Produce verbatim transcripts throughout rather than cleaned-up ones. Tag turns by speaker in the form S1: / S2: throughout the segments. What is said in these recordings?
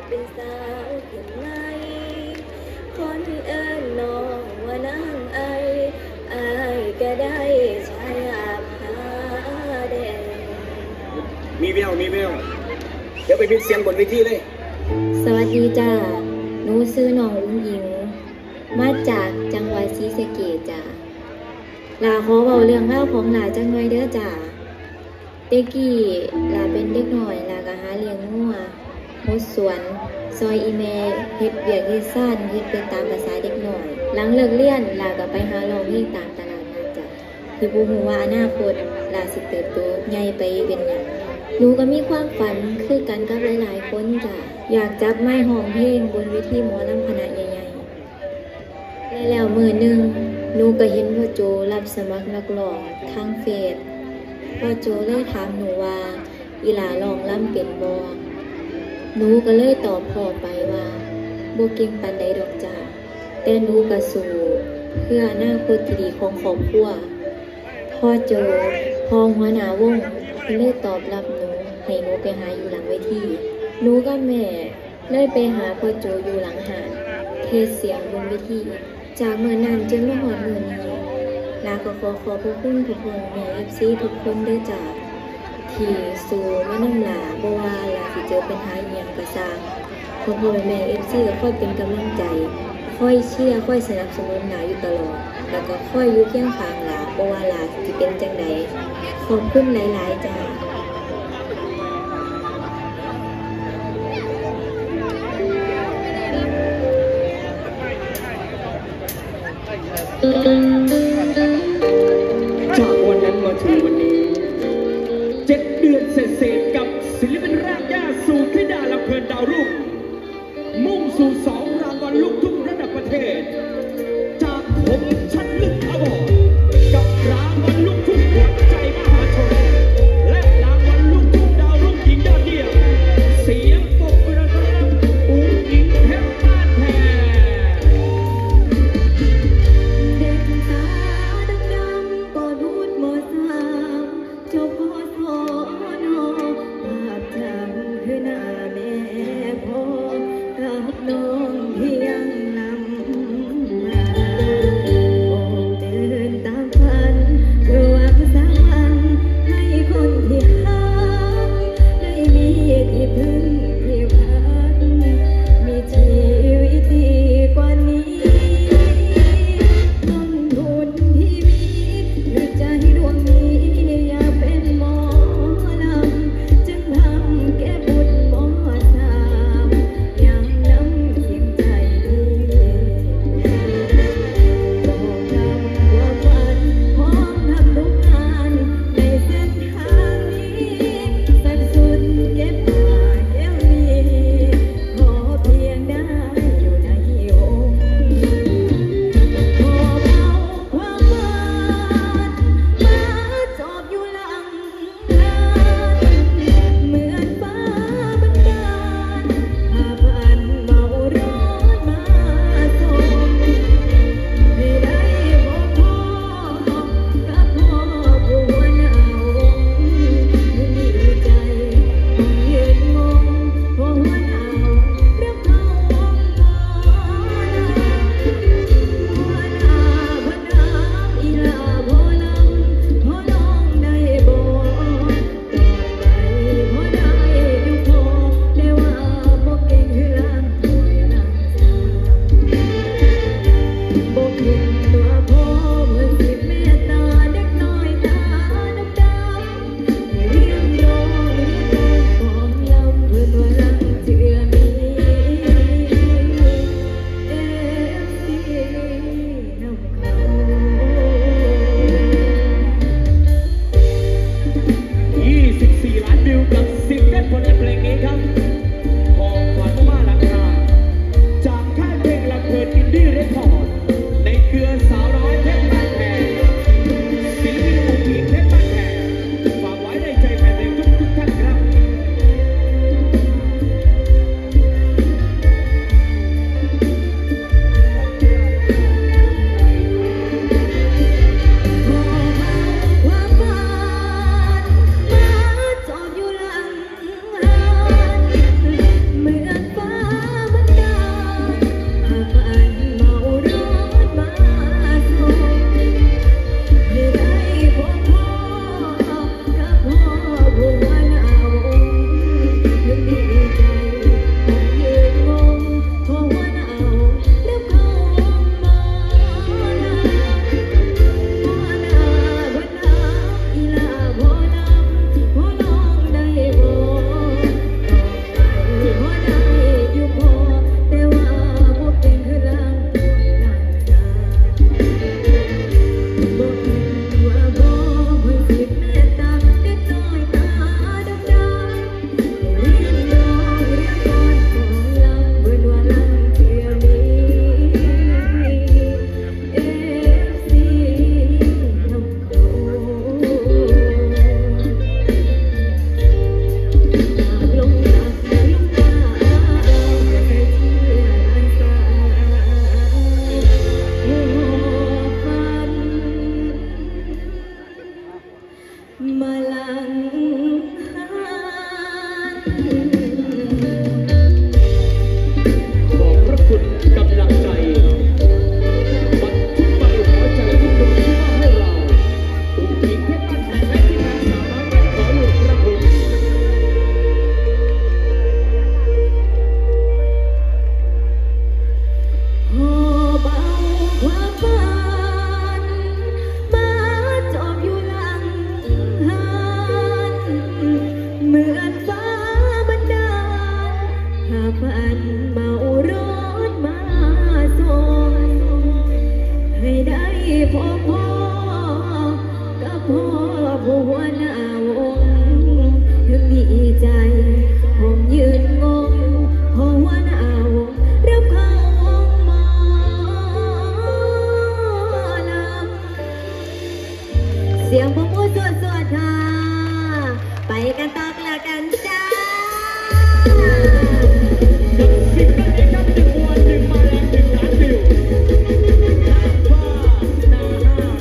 S1: เป็นสาวขึ้นไหมคนเอิ้นน้องว่านางไออายก็ได้ชายาผาแดง
S2: มีแววมีแววเดี๋ยวไปพิมพ์เสียงบนเวทีเลย
S1: สวัสดีจ้าหนูซื้อน้องอุ้งอิงมาจากจังหวัดศรีสะเกษจ้าลาขอเบาเรื่องเล่าของหลาจังไว้เด้อจ้าเด็กกี้ลาเป็นเด็กหน่อยลาก็หาเลี้ยงงัวหดสวนซอยอีเมเฮ็ดเบียกเฮ็ดซ่านเฮ็ดไปตามภาษาเด็กหน่อยหลังเลิกเรียนลาก็ไปหาลองเพลงตามตลาดนัดจ้ะที่บ่ฮู้ว่าอนาคตลาสิเติบโตใหญ่ไปเป็นหยังหนูก็มีความฝันคือกันกับหลายๆคนจ้ะอยากจับไม้ห้องเพลงบนเวทีหมอลำคณะใหญ่ๆและแล้วมื้อหนึ่งหนูก็เห็นพ่อโจรับสมัครนักร้องทางเฟซพ่อโจเลยถามหนูว่าอีหลาร้องรำเป็นบ่หนูก็เลยตอบพ่อไปว่าบ่เก่งปานใดดอกจ้าแต่หนูก็สู้เพื่ออนาคตที่ดีของครอบครัวพ่อโจพ่อหัวหน้าวงก็เลยตอบรับหนูให้หนูไปหาอยู่หลังเวทีหนูกับแม่เลยไปหาพ่อโจอยู่หลังหาดเทศเสียงบนเวทีจากเมื่อนั้นจนมาฮอดมื้อนี้ลาก็ขอขอบพระคุณทุกคนแม่ เอฟ ซี ทุกคนด้วยจ้าที่สู้มานำหลาบ่ว่าหลาสิเจอปัญหาอิหยังก็ตามพ่อพ่อแม่ เอฟ ซี ก็คอยเป็นกำลังใจคอยเชียร์คอยสนับสนุนหลาอยู่ตลอดแล้วก็คอยอยู่เคียงข้างหลาบ่ว่าหลาสิเป็นจังไดขอบคุณหลายๆจ้า
S2: จากวันนั้นมาถึงวันนี้เจ็ดเดือนเสร็จๆกับศิลปินรากหญ้าสู่ธิดาลำเพลินดาวรุ่งมุ่งสู่สองรางวัลลูกทุ่งระดับประเทศจากผมชัดลึกอวอร์ดกับรางวัลลูกทุ่งหัวใจมหาชนและรางวัลลูกทุ่งดาวรุ่งหญิงยอดเยี่ยมเสียงปรบมือต้อนรับอุ้งอิงเพชรบ้านแพง
S1: เด็กตาดำๆก่อนพูดหมดสามจบพอสอนอภาพจำคือหน้าแม่พ่อกับน้อง
S2: ขอบพระคุณกำลังใจบัตรทุกใบหัวใจทุกดวงที่มอบให้เราอุ้งอิงเพชรบ้านแพงและที่งานสาวน้อยแม่ขอหลวงพระคุณ
S1: หอบเอาความฝันมาจอบอยู่หลังหันเหมือนฟ้าบันดาลหาฝันเมารถมาส่งให้ได้พบพ่อกับพ่อผู้หัวหน้าวงถึงดีใจผมยืนงงเพราะหัวหน้าวงรับเข้าวงหมอลำเสียงผมพูดสวดสวดค่ะไปกันต่อกันละกันจ้า
S2: กับซิงเกิลนี้ครับหนึ่งวันหนึ่งมาแรงหนึ่งล้านวิวน้ำฟ้านาห้า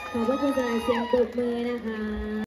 S1: ขอบพระคุณสำหรับเสียงปรบมือนะคะ